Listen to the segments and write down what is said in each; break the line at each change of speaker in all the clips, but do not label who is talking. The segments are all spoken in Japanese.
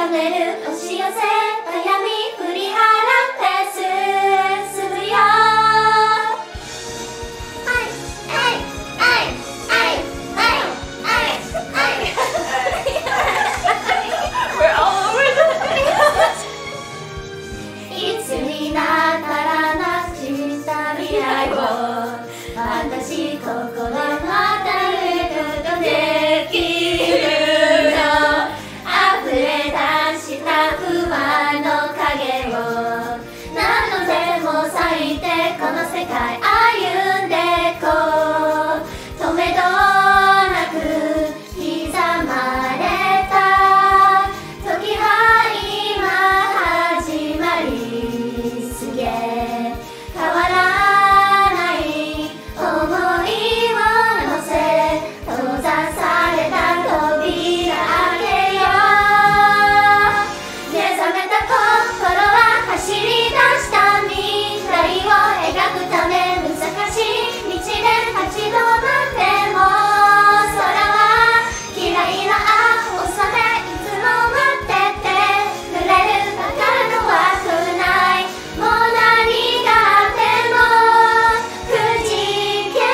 かめる押し寄せ悩み振り払って進むよ。いつになったらなくした未来を私心の当たることできるの。溢れ出した不安の影を何度でも咲いてこの世界歩んでこう。止めどなく刻まれた時は今始まりすげ変わらない想いを乗せ閉ざされた扉開けよう。目覚めた心は走り出した未来を描くため難しい道で立ち止まっても空は嫌いな青さでいつも待ってて触れるばかりのはくないもう何があってもくじけ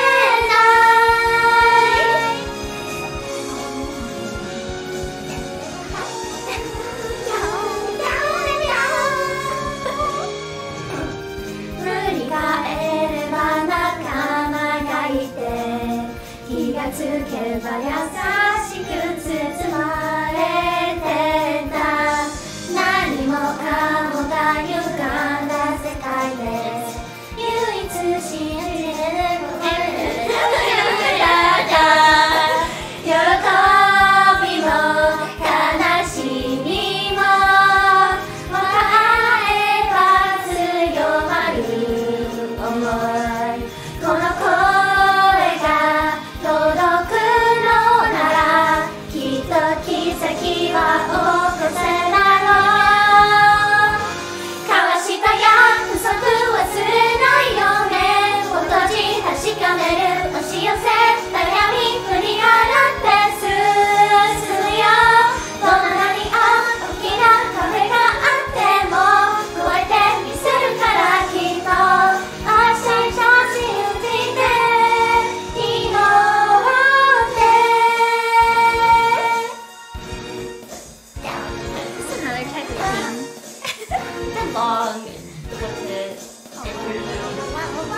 振り返れば仲間がいて気がつけば優しく包まれてた。何もかもが歪んだ世界で唯一信じれるものだった喜びも悲しみももらえば強まる想い。この声が届くのならきっと奇跡は起こせだろう。交わした約束忘れないよねを閉じ確かめる押し寄せ悩み振り払って進むよ。どんなに大きな壁があっても越えてみせるからきっと明日に信じて祈ってThis is another type of theme. The long with the interlude.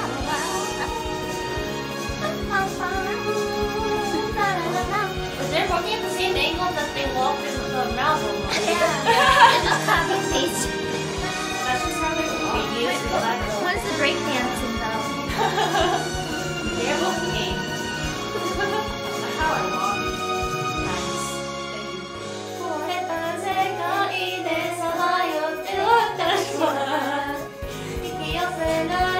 But they're walking at the same angle that they walk in the novel.
Yeah, it's just copy and paste.
That's just how they use it.
When's the breakdancing though?
They're walking. That's how I walk. Nice. Thank you.
これた世界でさまよって私は引き寄せない